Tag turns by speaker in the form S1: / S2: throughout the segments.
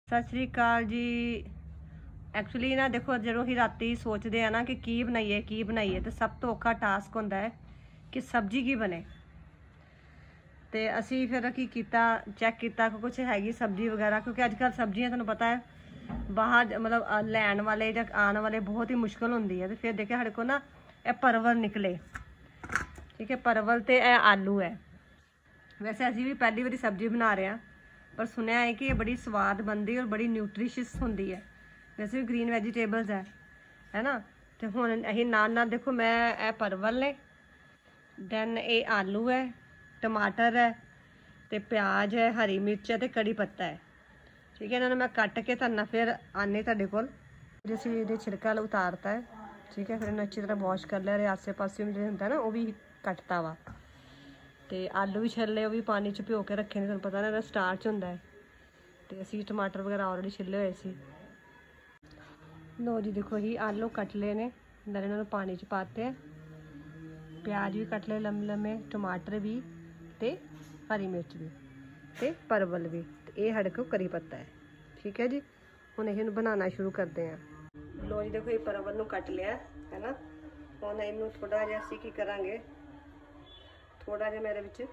S1: सत श्री अकाल जी। एक्चुअली ना देखो जो ही राती सोचते हैं ना कि की बनाइए तो सब तो औखा टास्क होंदा है कि सब्जी की बने। तो असी फिर की किया चैक किया कुछ हैगी सब्जी वगैरह, क्योंकि अजकल सब्जियां तुहानू पता है बाहर मतलब लैन वाले या आने वाले बहुत ही मुश्किल होंगी है। तो फिर देखे साढ़े को ना यह परवल निकले, ठीक है, परवल तो यह आलू है। वैसे असी भी पहली बारी सब्जी बना रहे हैं, पर सुनया है कि ये बड़ी स्वाद बनती और बड़ी न्यूट्रीशियस होंगी है। वैसे भी ग्रीन वैजीटेबल्स है ना। तो हुण असीं नाल देखो मैं ए परवल ने, दैन ये आलू है, टमाटर है, तो प्याज है, हरी मिर्च है, तो कड़ी पत्ता है, ठीक है। इन्होंने मैं कट के तुहानू फिर आने तुहाडे कोल। असीं ये छिड़का उतारता है, ठीक है। फिर इन्हें अच्छी तरह वॉश कर लिया, आसे पासे जो होंदा ना वो भी कटता वा। तो आलू भी छिले, वो भी पानी च भिओ के रखे ने, तुहानू पता ना स्टार्च होंदा है। तो असीं टमाटर वगैरह ऑलरेडी छिले हुए सी। लो जी देखो ही आलू कट ले ने, नाले इन्होंने पानी च पाते हैं, प्याज भी कट ले लम्बे लम्बे, टमाटर भी, ते हरी मिर्च भी, ते परवल भी। तो ये साढ़े को करी पत्ता है, ठीक है जी। हुण इहनूं बनाना शुरू करते हैं। लो जी देखो ये परवल नूं कट लिया है ना। हुण इहनूं थोड़ा जिहा असीं की करांगे, थोड़ा जिहा मेरे विच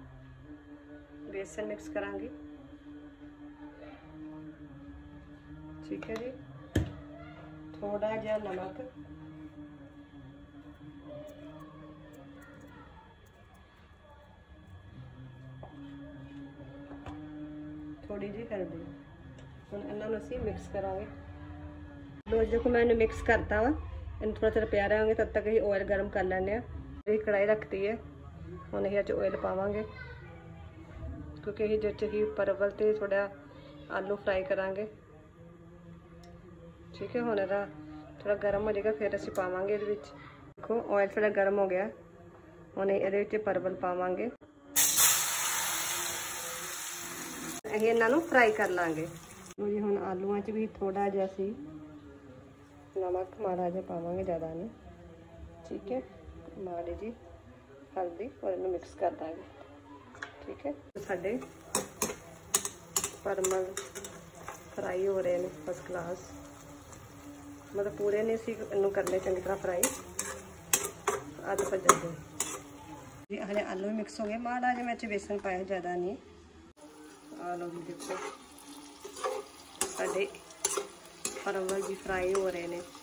S1: बेसन मिक्स करांगी, ठीक है जी। थोड़ा जिहा नमक, थोड़ी जी हल्दी। हुण इन्हां असीं मिक्स करांगे। लो देखो मैं इन्हें मिक्स करता वा, इन थोड़ा चेर पिया रहेंगे, तब तक ही ऑयल गर्म कर लैंदे आ। कढ़ाई रखती है, हुण असीं अच ऑयल पावांगे, क्योंकि असीं जिस ही परवल ते थोड़ा आलू फ्राई करांगे, ठीक है। हुण इहदा थोड़ा गर्म हो जाएगा, फिर असीं पावांगे इहदे विच। देखो ऑयल थोड़ा गर्म हो गया, हुण इहदे विच परवल पावांगे, असीं इन्हां नूं फ्राई कर लांगे। जी हुण आलूआं च भी थोड़ा जिहा असीं नमक माड़ा जिहा पावांगे, ज़्यादा नहीं, ठीक है। माड़ी जी हल्दी और इन्हूं मिक्स कर देंगे, ठीक है। साडे परवल फ्राई हो रहे हैं फस्ट क्लास, मतलब पूरे नहीं सी इन्हूं करने चंगी तरह फ्राई, अध भजन दे जी। हले आलू भी मिक्स हो गए, माड़ा जिहा मैं बेसन पाया, ज़्यादा नहीं। आलू भी देखो साडे परवल भी फ्राई हो रहे हैं।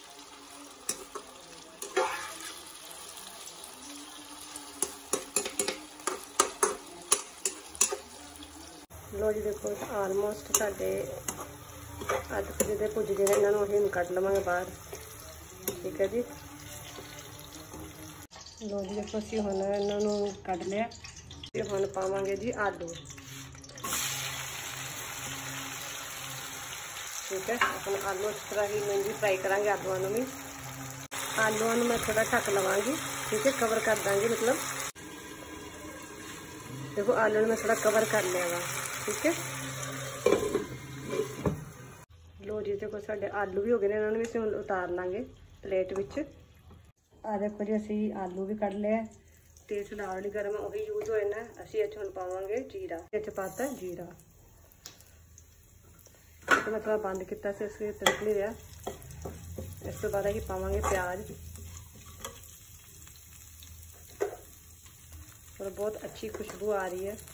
S1: लो जी देखो आलमोस्ट साडे अध भुजदे भुजदे ने, इन्हों असीं कट लवांगे बाहर, ठीक है जी। लो जी देखो असीं हुण इन्हों कट लिया, हुण पावांगे जी आलू, ठीक है। अपन आलू इस तरह ही मैं भी फ्राई करांगे आलूआं नूं भी। आलूआं नूं मैं थोड़ा ढक लवांगी, ठीक है, कवर कर देंगे, मतलब देखो आलू नूं मैं थोड़ा कवर कर लिया वा, ठीक है। लो जी देखो साडे आलू भी हो गए, इन्होंने भी असीं उतार लांगे प्लेट विच। आ देखो जी असीं आलू भी कढ़ लिया, तेल साडा ऑलरेडी गर्म वो भी यूज हो जाना। असीं इत्थे हुण पावांगे जीरा, इत्थे पाता जीरा, तो मैं थोड़ा बंद किया से इसलिए तिलक नहीं रहा। इस तो बाद असीं पावांगे प्याज, और बहुत अच्छी खुशबू आ रही है।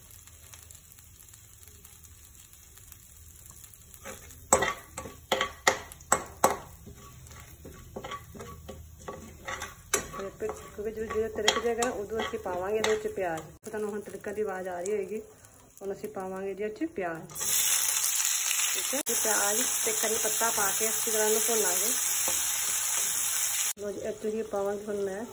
S1: क्योंकि जो जो तिलक जाएगा ना उदों असीं पावांगे इहदे विच प्याज। तुहानूं हुण तिलकण दी आवाज़ आ रही होएगी, हुण असीं पावांगे जी इहदे विच प्याज, ठीक है। प्याज ते करी पत्ता पा के अच्छी तरह इहनूं भुन्नांगे। लो जी इत्थे ही पावांगे हुण मैं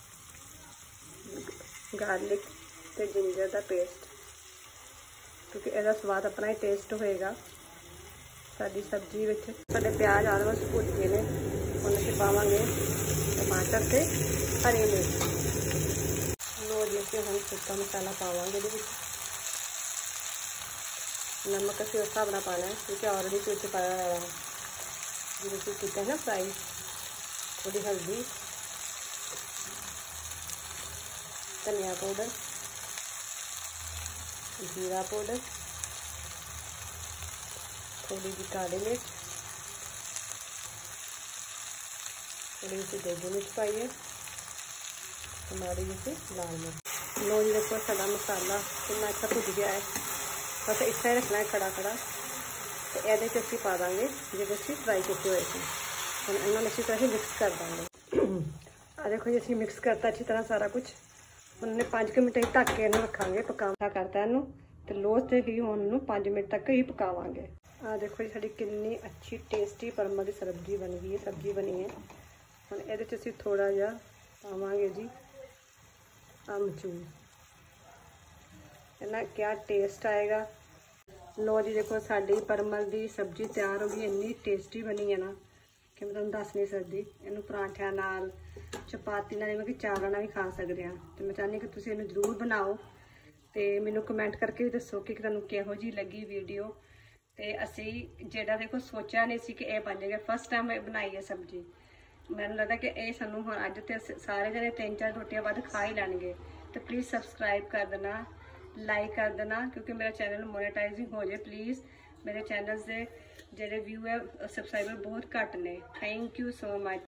S1: गार्लिक ते जिंजर दा पेस्ट, क्योंकि इसदा स्वाद अपना ही टेस्ट होएगा साडी सब्जी विच। साडे प्याज ऑलमोस्ट भुज गए ने, हुण असीं पावांगे टमाटर ते हरी मिर्च। लो जी असीं हुण सुक्का मसाला पावांगे इहदे विच। नमक असीं उस हिसाब नाल पाना है, क्योंकि ऑलरेडी विच पाया हुआ है जिवें असीं कीता है ना फ्राई। थोड़ी हल्दी, धनिया पाउडर, जीरा पाउडर, थोड़ी जी काली मिर्च, थोड़ी सी देगी मिर्च पाइए, हमारी जैसे लाल मिर्च। लो जी देखो साड़ा मसाला कितना अच्छा भुज गया है, बस इस तरह रखना है खड़ा खड़ा। तो ये असी पा देंगे जो असी फ्राई किए हुए थे, हम इन्होंने अच्छी तरह से मिक्स कर देंगे। आ देखो जी असी मिक्स करता अच्छी तरह सारा कुछ। उन्होंने 5 मिनट ही ढक के इन्हों रखांगे, पकाना करता इनू तो लो से ही हम 5 मिनट तक ही पकावांगे। आ देखो जी साड़ी कितनी अच्छी टेस्टी परमल की सब्जी बन गई है, सब्जी बनी है। हम ये असी थोड़ा जहा पावांगे जी अमचूर, इन्ना क्या टेस्ट आएगा। लो जी देखो साड़ी परमल की सब्जी तैयार हो गई, इन्नी टेस्टी बनी है ना कि मैं तुहानू दस नहीं सकती। इनू परांठियां नाल, चपाती नाल, मतलब कि चावल नाल भी खा सकते हैं। तो मैं चाहनी कि तुसीं इनू जरूर बनाओ तो मैनू कमेंट करके भी दसो कि तुहानू किहो जी लगी वीडियो। तो असी जेड़ा देखो सोचा नहीं सी कि यह बन जाएगा, फर्स्ट टाइम बनाई है सब्जी। मैनू लगता कि ये सानू हुण अज तो सारे जने 3-4 रोटियां वध खा ही लैणगे। तो प्लीज़ सबसक्राइब कर देना, लाइक कर देना, क्योंकि मेरा चैनल मोनेटाइजिंग हो जाए प्लीज़। मेरे चैनल से जेडे व्यू है सबसक्राइबर बहुत घट ने। Thank you so much.